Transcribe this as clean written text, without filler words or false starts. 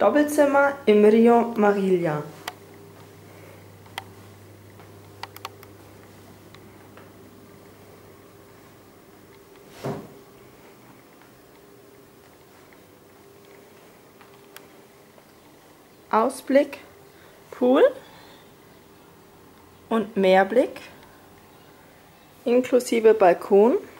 Doppelzimmer im Rio Mariglia. Ausblick, Pool und Meerblick inklusive Balkon.